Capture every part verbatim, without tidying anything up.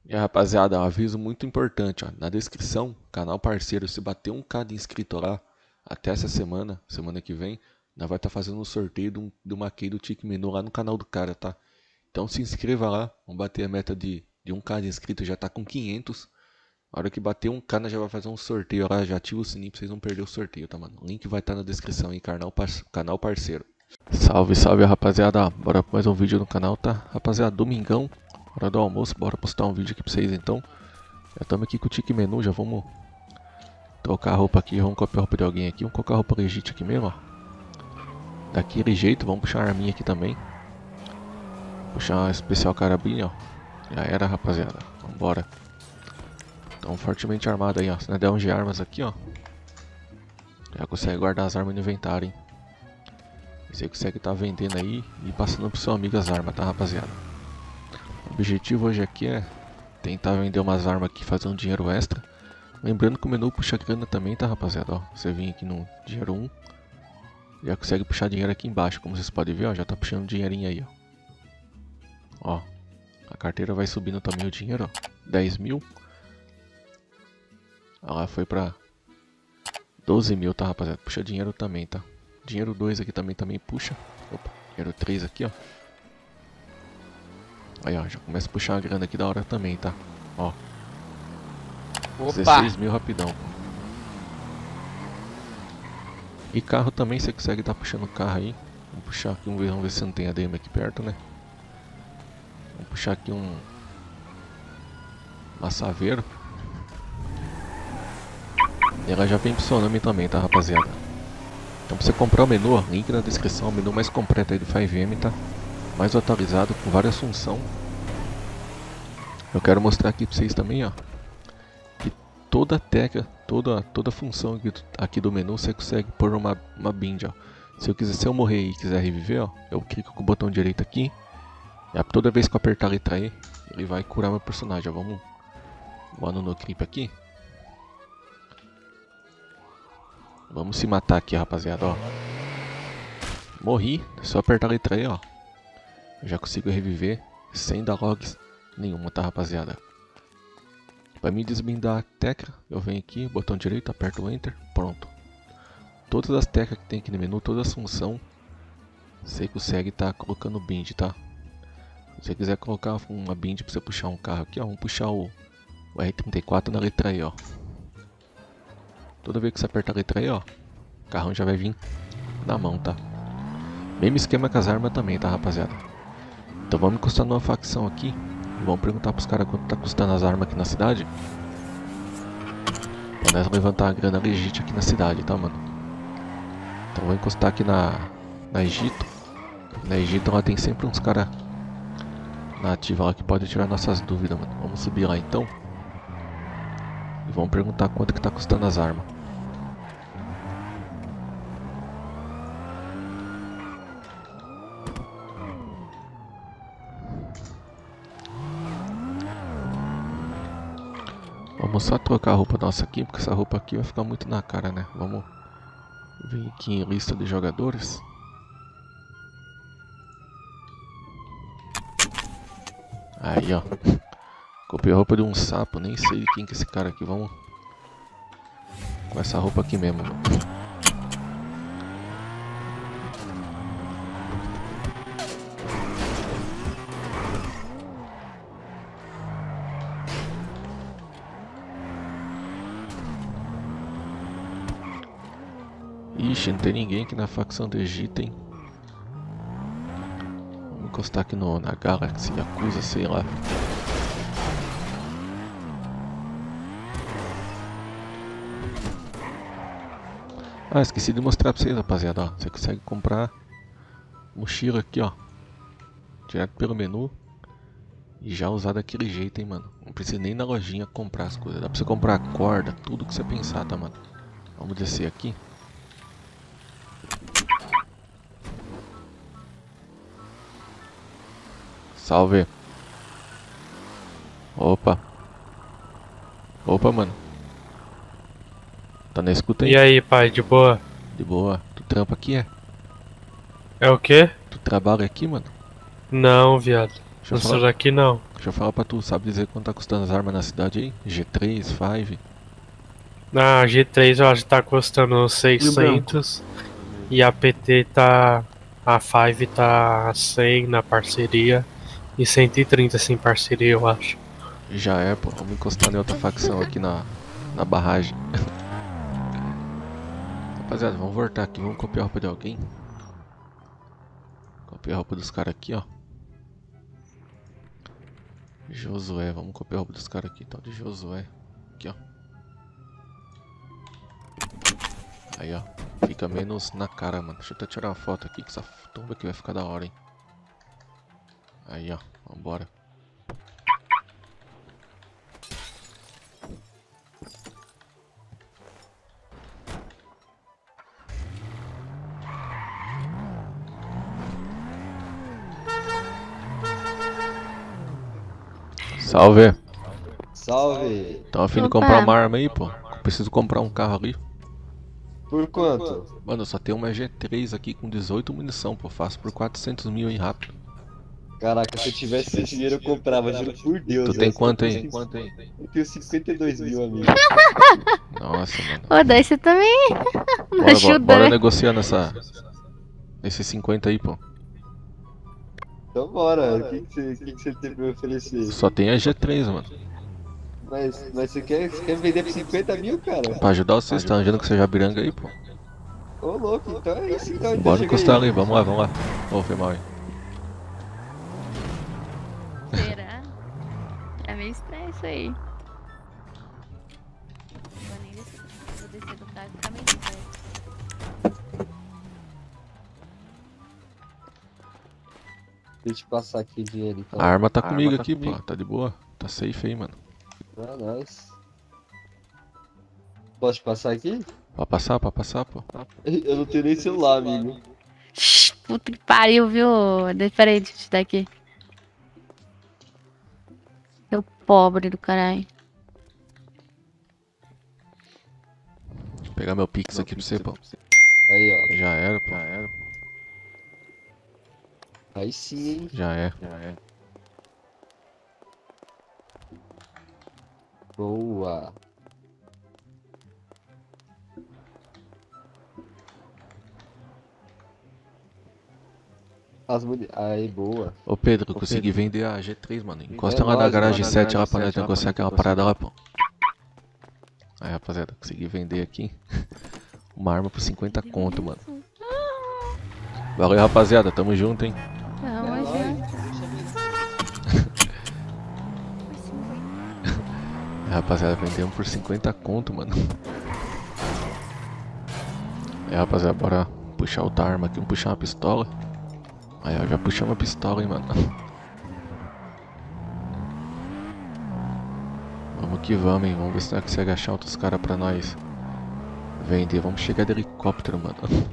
E aí, rapaziada, um aviso muito importante, ó. Na descrição, canal parceiro, se bater um k de inscrito lá, até essa semana, semana que vem, nós vai estar fazendo um sorteio de, um, de uma key do Tique Menu lá no canal do cara, tá? Então se inscreva lá, vamos bater a meta de, de um k de inscrito, já tá com quinhentos. A hora que bater um k, nós já vai fazer um sorteio lá, já ativa o sininho pra vocês não perderem o sorteio, tá, mano? O link vai estar na descrição aí, canal, canal parceiro. Salve, salve, rapaziada, bora pra mais um vídeo no canal, tá? Rapaziada, domingão, hora do almoço, bora postar um vídeo aqui pra vocês então. Já estamos aqui com o Tique Menu, já vamos trocar a roupa aqui, vamos copiar a roupa de alguém aqui, vamos colocar a roupa legítima aqui mesmo, ó. Daquele jeito, vamos puxar a arminha aqui também. Puxar uma especial carabina, ó. Já era, rapaziada, vambora. Estão fortemente armado aí, ó. Se não der um de armas aqui, ó, já consegue guardar as armas no inventário, hein. Você consegue estar tá vendendo aí e passando pro seu amigo as armas, tá, rapaziada? O objetivo hoje aqui é tentar vender umas armas aqui, fazer um dinheiro extra. Lembrando que o menu puxa grana também, tá, rapaziada? Ó, você vem aqui no dinheiro um, já consegue puxar dinheiro aqui embaixo, como vocês podem ver, ó, já tá puxando dinheirinho aí, ó. Ó, a carteira vai subindo também o dinheiro, ó, dez mil. Ela foi pra doze mil, tá, rapaziada? Puxa dinheiro também, tá? Dinheiro dois aqui também, também puxa. Opa, dinheiro três aqui, ó. Aí, ó, já começa a puxar a grana aqui da hora também, tá? Ó. Opa! dezesseis mil rapidão. E carro também, você consegue estar tá puxando o carro aí. Vamos puxar aqui, vamos ver, vamos ver se não tem A D M aqui perto, né? Vamos puxar aqui um Massaveiro. E ela já vem pro seu nome também, tá, rapaziada? Então pra você comprar o menu, ó, link na descrição, o menu mais completo aí do cinco M, tá? Mais atualizado, com várias funções. Eu quero mostrar aqui pra vocês também, ó, que toda tecla, toda, toda função aqui, aqui do menu você consegue pôr uma, uma bind, ó. Se eu quiser, se eu morrer e quiser reviver, ó, eu clico com o botão direito aqui. E toda vez que eu apertar a letra E, ele vai curar meu personagem, ó. Vamos, vamos no clipe aqui. Vamos se matar aqui, rapaziada, ó. Morri, só apertar a letra E, ó. Eu já consigo reviver sem dar logs nenhuma, tá, rapaziada? Pra me desbindar a tecla, eu venho aqui, botão direito, aperto o Enter, pronto. Todas as teclas que tem aqui no menu, todas as funções, você consegue estar tá colocando bind, tá? Se você quiser colocar uma bind pra você puxar um carro aqui, ó, vamos puxar o, o R trinta e quatro na letra E, ó. Toda vez que você apertar a letra E, ó, o carrão já vai vir na mão, tá? Mesmo esquema com as armas também, tá, rapaziada? Então vamos encostar numa facção aqui e vamos perguntar pros caras quanto tá custando as armas aqui na cidade. Pra nós levantar a grana legítima aqui na cidade, tá, mano? Então vou encostar aqui na, na Egito. Na Egito lá tem sempre uns caras na ativa lá que pode tirar nossas dúvidas, mano. Vamos subir lá então. E vamos perguntar quanto que tá custando as armas. Vamos só trocar a roupa nossa aqui, porque essa roupa aqui vai ficar muito na cara, né? Vamos vir aqui em lista de jogadores. Aí, ó. Copiei a roupa de um sapo, nem sei de quem que é esse cara aqui. Vamos com essa roupa aqui mesmo. Ixi, não tem ninguém aqui na facção do Egito, hein? Vamos encostar aqui no, na Galaxy Yakuza, sei lá. Ah, esqueci de mostrar pra vocês, rapaziada, ó. Você consegue comprar mochila aqui, ó, direto pelo menu. E já usar daquele jeito, hein, mano. Não precisa nem na lojinha comprar as coisas. Dá pra você comprar corda, tudo que você pensar, tá, mano. Vamos descer aqui. Salve. Opa. Opa, mano. Tá na escuta aí? E aí, pai, de boa? De boa. Tu trampa aqui, é? É o quê? Tu trabalha aqui, mano? Não, viado. Deixa eu Não falar, sou daqui não. deixa deixa eu falar pra tu, sabe dizer quanto tá custando as armas na cidade aí? G três, cinco? Na G três eu acho que tá custando seiscentos. E a P T tá... A cinco tá cem na parceria. E cento e trinta sem parceria, eu acho. Já é, pô. Vamos encostar em outra facção aqui na, na barragem. Rapaziada, vamos voltar aqui. Vamos copiar a roupa de alguém. Copiar a roupa dos caras aqui, ó. Josué, vamos copiar a roupa dos caras aqui. Tal de Josué. Aqui, ó. Aí, ó. Fica menos na cara, mano. Deixa eu até tirar uma foto aqui, que essa tumba aqui vai ficar da hora, hein. Aí, ó. Vambora. Salve. Salve. Tão a fim de Opa. comprar uma arma aí, pô. Preciso comprar um carro ali. Por quanto? Mano, eu só tenho uma G três aqui com dezoito munição, pô. Faço por quatrocentos mil aí rápido. Caraca, se eu tivesse esse dinheiro eu comprava, juro por Deus. Tu tem essa. quanto aí? Eu tenho cinquenta e dois mil, amigo. Nossa, mano. Ô, daí você também não Bora, ajuda, bora, bora né? negociar nessa... Nesses cinquenta aí, pô. Então bora, o que, que, você, o que, que você tem pra me oferecer? Só tem a G três, mano. Mas, mas você, quer, você quer vender por cinquenta mil, cara? Pra ajudar vocês, tá andando com essa jabiranga aí, pô. Ô louco, então é isso então. então Bora chega encostar aí. ali, vamos lá, vamos lá. Ô, foi mal aí. Será? É meio estranho isso aí. Não vou nem descer, vou descer do carro e ficar meio perto. Deixa eu passar aqui o dinheiro então. A arma tá A comigo arma tá aqui, comigo. pô. Tá de boa. Tá safe aí, mano. Ah, nice. Posso passar aqui? Pode passar, pode passar, pô. Eu não tenho nem celular, amigo. Shhh, puta que pariu, viu? Peraí, deixa eu te dar aqui. Seu pobre do caralho. Vou pegar meu pix aqui pra você, pô. Aí, ó. Já era, pô. Já era. Aí sim, hein? Já é. Já é. Boa. As muni... Aí, boa. Ô Pedro, eu consegui vender a G três, mano. Encosta É lá na nóis, garagem mano, na sete lá garagem pra nós sete lá negociar pra aquela negociar. parada lá, pô. Aí, rapaziada, consegui vender aqui uma arma por cinquenta conto, mano. Valeu, rapaziada. Tamo junto, hein. Não, É mas nóis. Aí, rapaziada, vendemos por cinquenta conto, mano. Aí, rapaziada, bora puxar outra arma aqui. Vamos puxar uma pistola. Aí, ó, já puxamos a pistola, hein, mano. Vamos que vamos, hein. Vamos ver se nós conseguimos achar outros caras pra nós vender. Vamos chegar de helicóptero, mano. Vou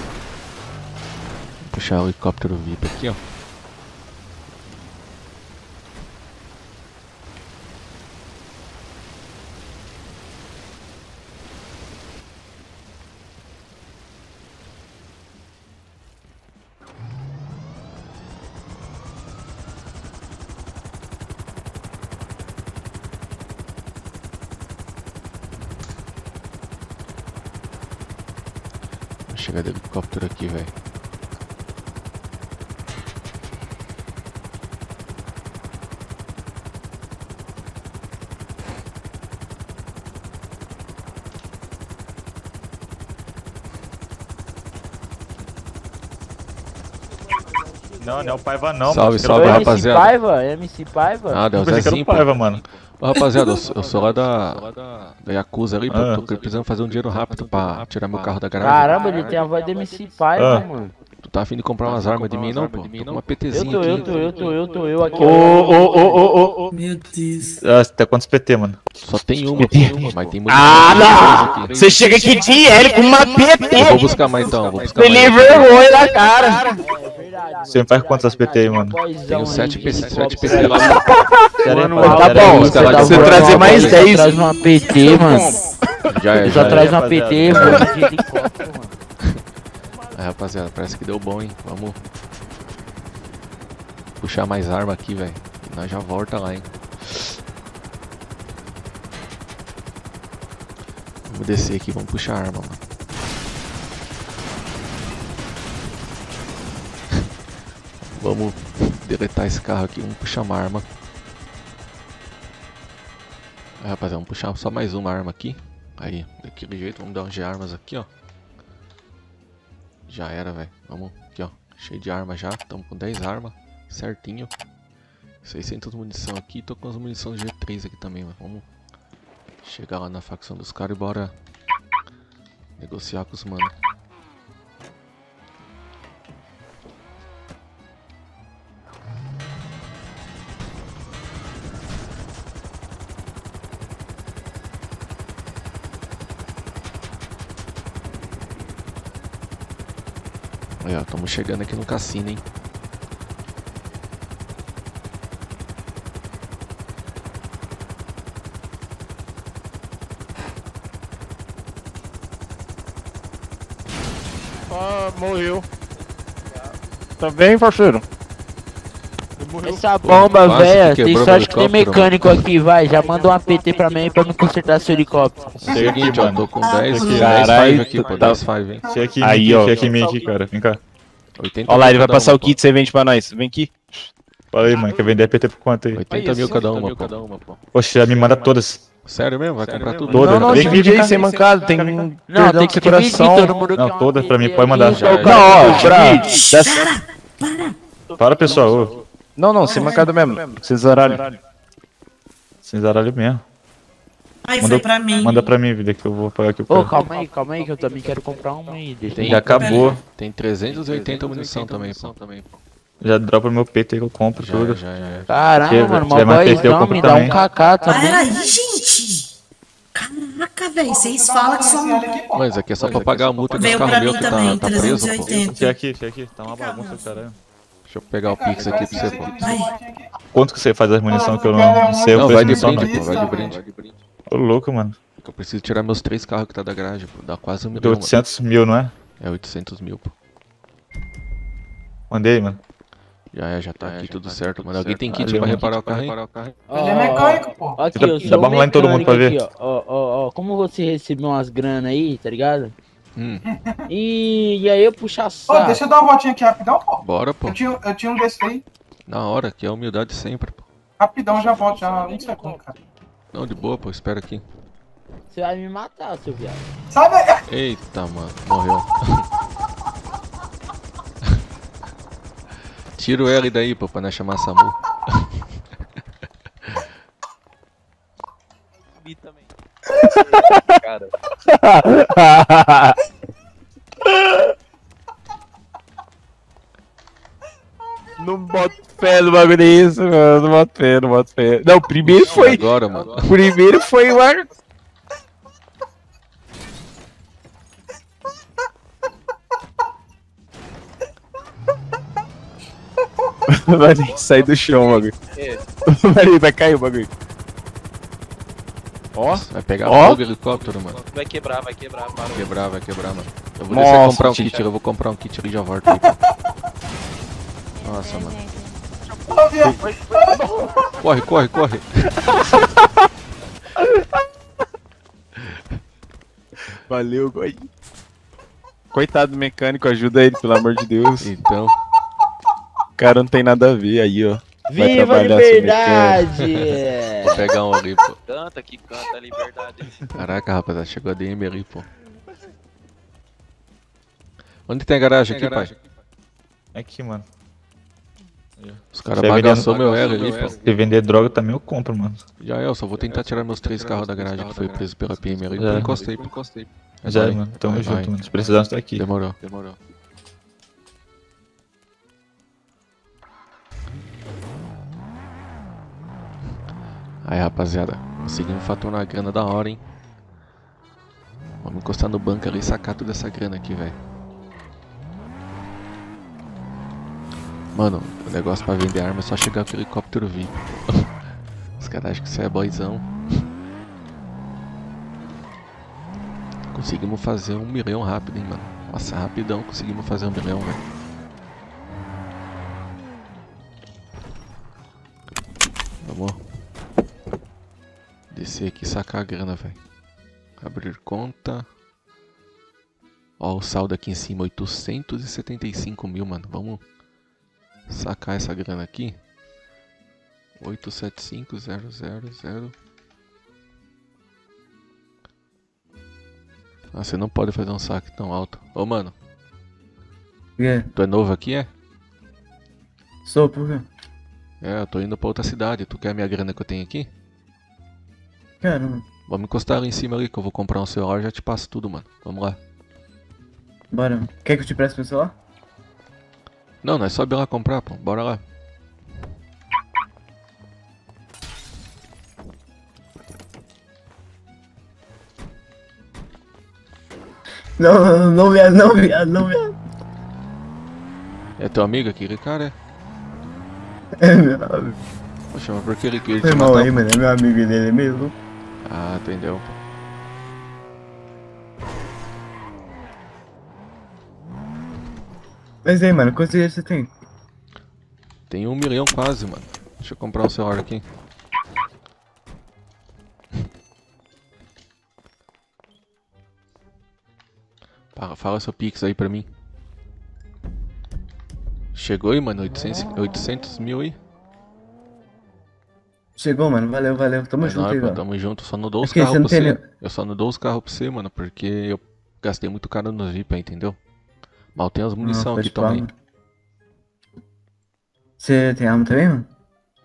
puxar o helicóptero V I P aqui, ó. Vou chegar de helicóptero aqui, velho. Não, não é o Paiva não, Salve, mano. salve, Eu M C rapaziada. Paiva? M C Paiva? Ah, deu o pensei que era Zezinho, o pô. Paiva, mano. Ô, rapaziada, eu sou, eu sou lá da, da Yakuza ali, pô. Ah. Tô precisando fazer um dinheiro rápido pra tirar meu carro da garagem. Caramba, ele tem a voz do M C Paiva, Ah. mano. Tu tá afim de comprar umas armas de mim, não, pô? Tô com uma Eu PTzinha tô, aqui. eu tô, eu tô, eu tô, eu aqui. Ô, ô, ô, ô, ô, ô. Meu Deus. Ah, você tá quantos P T, mano? Só tem uma, pô, mas tem muita Ah, coisa não! aqui. Você chega aqui direto com uma Eu vou P T! buscar mais então, vou buscar Você mais. nem vergonha na cara! É verdade. Você faz quantas P T aí, mano? Tenho sete P C, sete P C Pera lá. Mano, pai, tá pera aí, bom, busca lá você, de você fora. trazer mais Você dez. Traz uma P T, mano. Já é, Só já é. traz uma P T, mano. De helicóptero, mano. É, rapaziada, parece que deu bom, hein? Vamos puxar mais arma aqui, velho. Nós já volta lá, hein. Vamos descer aqui, vamos puxar a arma, mano. Vamos deletar esse carro aqui, vamos puxar uma arma. Aí, rapaziada, vamos puxar só mais uma arma aqui. Aí, daquele jeito, vamos dar um de armas aqui, ó. Já era, velho. Vamos aqui, ó. Cheio de arma já. Estamos com dez armas. Certinho. seiscentas munição aqui. Tô com as munições G três aqui também, mano. Vamos chegar lá na facção dos caras e bora negociar com os mano. Aí, ó, estamos chegando aqui no cassino, hein. Ah, morreu. Tá bem, parceiro? Essa bomba, quase que velho, quebrou tem meu sorte que tem helicóptero, mecânico aqui, vai. Já manda um A P T pra mim pra me consertar seu helicóptero. Chega aqui, Seguinte, ó, mano. tô com dez, Aqui, dez caralho, five aqui, pô, tá- dez five, hein. Chega aqui, Aí, aqui, ó. chega aqui em mim aqui, cara. Vem cá. oitenta Olha lá, ele vai cada passar uma, o kit, você vende pra nós. Vem aqui. Fala aí, mano. Quer vender A P T por quanto aí? pô. oitenta mil cada uma, pô. Poxa, já me manda todas. Sério mesmo? Vai comprar tudo? Todas. Não, não, Vem, vem, divide vem aí cá. sem mancada, tem um Não, perdão tem de que dividir coração. todo mundo. Não, quer um todas pra mim, A P T pode mandar. aí, Não, cara. ó, pra... dessa- Para, pessoal. Ô. Não, não, sem mancada mesmo. Sem zaralho. Sem zaralho mesmo. Ai, Manda- foi pra mim. Manda pra mim, vida, que eu vou pagar aqui o Ô, cara. calma aí, calma aí, que eu também quero comprar uma aí. Deixa Tem- eu- Já acabou. Tem trezentos e oitenta munição também, pô. Já dropa meu peito aí que eu compro Já, tudo. já, já. Caramba, Chega, mano, tiver mó mais P T, eu boyzão, compro me dá também. um kaká também. Para aí, gente. Caraca, velho. Vocês falam que só. Mas aqui é só pra pagar a multa desse Veio carro pra meu mim que tá, também, tá preso, pô. Chega trezentos e oitenta. aqui, chega aqui. Tá uma bagunça, caralho. Deixa eu pegar o Pix aqui pra você, pô. Ai, Quanto que você faz as munição que eu não sei? Não, Eu vai faço de munição, brinde, não. pô, vai de brinde. Ô, louco, mano. Eu preciso tirar meus três carros que tá da garagem, pô. Dá quase um Deu milhão, mano. oitocentos mil, não é? É oitocentos mil, pô. Mandei, mano. Já é, já tá aqui tudo certo, mano. Alguém tem kit Valeu, pra mano. reparar o carro aí? Ó, Ele é mecânico, pô. ó, aqui, Dá- eu dá sou pra arrumar em todo mundo pra ver. mecânico aqui, ó, ó, ó, ó, como você recebeu umas grana aí, tá ligado? Hum, E, e aí eu puxar Ô, saco. deixa eu dar uma voltinha aqui rapidão, pô. bora, pô. Eu tinha, eu tinha um desse aí. Na hora, que é humildade sempre, pô. Rapidão, já volto, já um segundo, cara. Não, de boa, pô. Espera aqui. Você vai me matar, seu viado. Sabe? Eita, mano. Morreu. Tira o L daí, pô, pra não chamar a Samu. Não boto fé no bagulho disso, mano. Não boto fé, não boto fé. Não, primeiro foi. Agora, mano. Primeiro foi o ar. Vai nem sair do chão, bagulho. Vai, vai cair o bagulho. Ó, Vai pegar Ó. fogo o helicóptero, mano. Vai quebrar, vai quebrar, parou. Vai quebrar, vai quebrar, mano. Eu vou Nossa, descer comprar um tio. kit, eu vou comprar um kit ali e já volto aí, pô. Nossa, mano. Corre, corre, corre. valeu, Goi. Coitado do mecânico, ajuda ele, pelo amor de Deus. Então, O cara não tem nada a ver aí, ó. Vai Viva a trabalhar sem liberdade! vou pegar um ali, pô. Canta que canta a liberdade. Caraca, rapaziada, chegou a D M ali, pô. Onde tem a garagem aqui, pai? Aqui, mano. Os caras Você bagaçou vendendo- meu L ali, pô. Se vender droga também eu compro, mano. Já é, eu só vou tentar tirar meus três carros da garagem que foi preso pela P M ali. Já. Eu encostei, pô. encostei. Já, Vai, mano. Tamo vai, junto, vai. mano. Se precisar, tá aqui. Demorou, demorou. Aí, rapaziada, conseguimos faturar uma grana da hora, hein? Vamos encostar no banco ali e sacar toda essa grana aqui, velho. Mano, o negócio pra vender arma é só chegar com o helicóptero V I P. Os caras acham que você é boyzão. Conseguimos fazer um milhão rápido, hein, mano. Nossa, rapidão conseguimos fazer um milhão, velho. Descer aqui e sacar a grana, velho. Abrir conta. Ó, o saldo aqui em cima, oitocentos e setenta e cinco mil, mano. Vamos sacar essa grana aqui. oito sete cinco zero zero zero. Ah, você não pode fazer um saque tão alto. Ô, mano. Yeah. Tu é novo aqui, é? Sou, por quê? É, eu tô indo pra outra cidade. Tu quer a minha grana que eu tenho aqui? Quero, mano. Vamos encostar ali em cima ali que eu vou comprar um celular e já te passo tudo, mano. Vamos lá. Bora, mano. Quer que eu te preste meu celular? Não, nós sobe lá comprar, pô. Bora lá. Não, não, não, viado, não, viado, não, viado. É teu amigo aquele cara, é? É meu amigo. Poxa, mas por que ele queria te Foi matar? mal aí, mano, é meu amigo dele mesmo. Ah, entendeu, pô. Mas aí, mano, quantos dinheiro você tem? Tem um milhão quase, mano. Deixa eu comprar um celular aqui. Fala, fala seu Pix aí pra mim. Chegou aí, mano? oitocentos mil aí? Chegou, mano. Valeu, valeu. Tamo é junto nóis, aí, pô, mano. Tamo junto. Só não dou os Aqui, carros você pra não tem você. nem- Eu só não dou os carros pra você, mano, porque eu gastei muito caro no V I P, entendeu? Mal tem as munição Ah, aqui pode falar, também. mano. Você tem arma também, mano?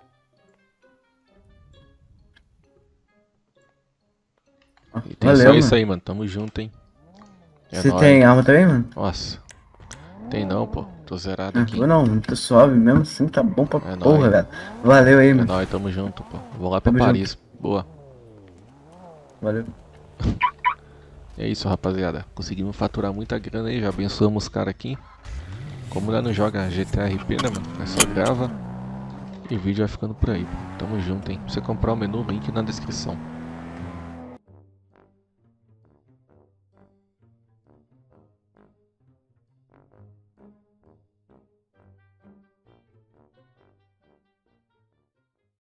Ah, E tem valeu, só mano. isso aí, mano. Tamo junto, hein? É Você nóis. tem arma também, mano? Nossa. Tem não, pô. Tô zerado Ah, aqui. eu não, mano. Tô suave mesmo assim, tá bom pra É porra, nóis. velho. Valeu aí, É mano. nóis, tamo junto, pô. Vou lá pra Tamo Paris. Boa. Valeu. É isso, rapaziada. Conseguimos faturar muita grana aí. Já abençoamos os caras aqui. Como já não joga G T A R P, né, mano? É só grava. E o vídeo vai ficando por aí. Tamo junto, hein? Pra você comprar o menu, link na descrição.